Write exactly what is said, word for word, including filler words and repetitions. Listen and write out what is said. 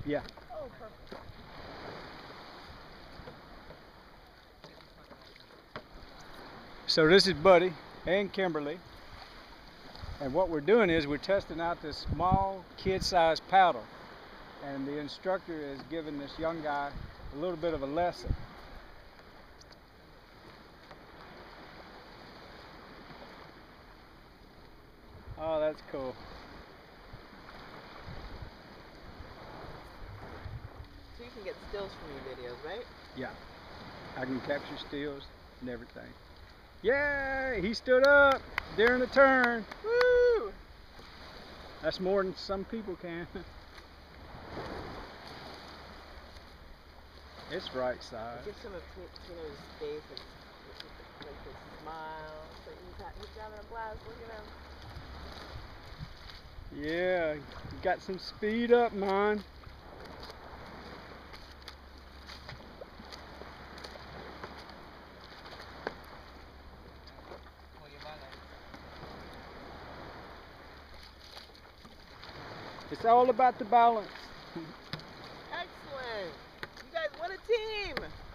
Yeah. Oh, perfect. So this is Buddy and Kimberly. And what we're doing is we're testing out this small kid-sized paddle. And the instructor is giving this young guy a little bit of a lesson. Oh, that's cool. So you can get stills from your videos, right? Yeah. I can capture stills and everything. Yay! He stood up during the turn. Woo! That's more than some people can. It's right side. Give some of Tino's face and like his smile. So he's, ha he's having a blast. Look at him. Yeah, you got some speed up, man. It's all about the balance. Excellent. You guys, what a team.